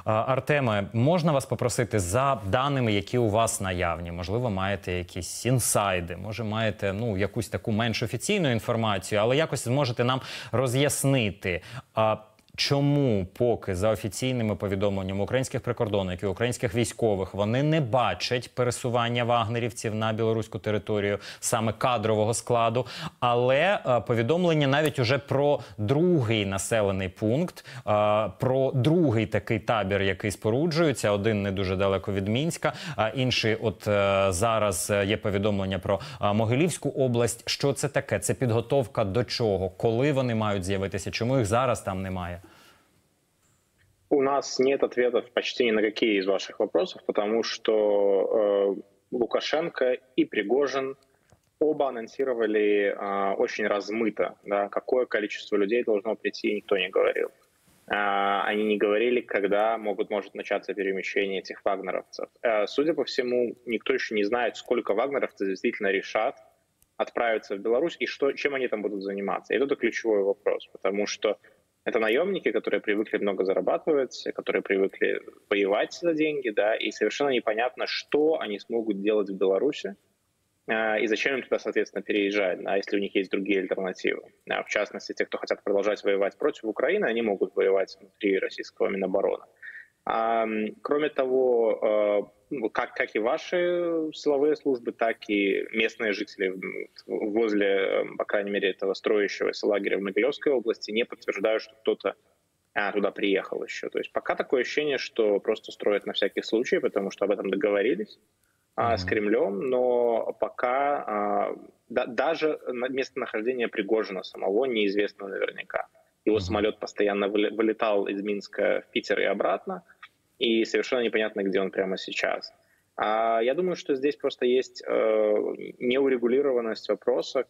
Артеме, можна вас попросити за даними, які у вас наявні? Можливо, маєте якісь інсайди, може маєте якусь таку менш офіційну інформацію, але якось зможете нам роз'яснити, чому поки за офіційними повідомленнями українських прикордонників, українських військових, вони не бачать пересування вагнерівців на білоруську територію, саме кадрового складу, але повідомлення навіть уже про другий населений пункт, про другий такий табір, який споруджується, один не дуже далеко від Мінська, а інший зараз є повідомлення про Могилівську область. Що це таке? Це підготовка до чого? Коли вони мають з'явитися? Чому їх зараз там немає? У нас нет ответов почти ни на какие из ваших вопросов, потому что Лукашенко и Пригожин оба анонсировали очень размыто, да, какое количество людей должно прийти, никто не говорил. Они не говорили, когда может начаться перемещение этих вагнеровцев. Судя по всему, никто еще не знает, сколько вагнеровцев действительно решат отправиться в Беларусь и чем они там будут заниматься. И это ключевой вопрос, потому что это наемники, которые привыкли много зарабатывать, которые привыкли воевать за деньги, да, и совершенно непонятно, что они смогут делать в Беларуси и зачем им туда, соответственно, переезжать, да, если у них есть другие альтернативы. В частности, те, кто хотят продолжать воевать против Украины, они могут воевать внутри российского Минобороны. Кроме того, как и ваши силовые службы, так и местные жители возле, по крайней мере, этого строящегося лагеря в Могилевской области не подтверждают, что кто-то туда приехал еще. То есть пока такое ощущение, что просто строят на всякий случай, потому что об этом договорились с Кремлем, но пока даже местонахождение Пригожина самого неизвестно наверняка. Его самолет постоянно вылетал из Минска в Питер и обратно, и совершенно непонятно, где он прямо сейчас. Я думаю, что здесь просто есть неурегулированность вопроса,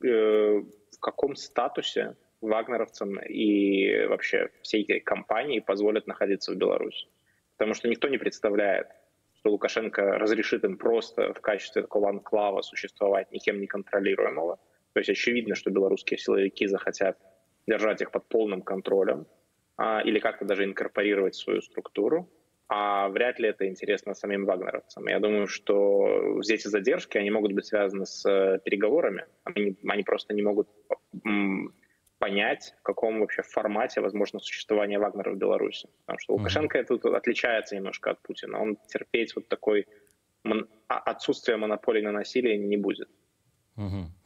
в каком статусе вагнеровцам и вообще всей этой компании позволят находиться в Беларуси. Потому что никто не представляет, что Лукашенко разрешит им просто в качестве такого анклава существовать, никем не контролируемого. То есть очевидно, что белорусские силовики захотят держать их под полным контролем или как-то даже инкорпорировать в свою структуру. А вряд ли это интересно самим вагнеровцам. Я думаю, что здесь задержки, они могут быть связаны с переговорами. Они просто не могут понять, в каком вообще формате возможно существование Вагнера в Беларуси. Потому что Лукашенко тут отличается немножко от Путина. Он терпеть вот такой отсутствие монополии на насилие не будет.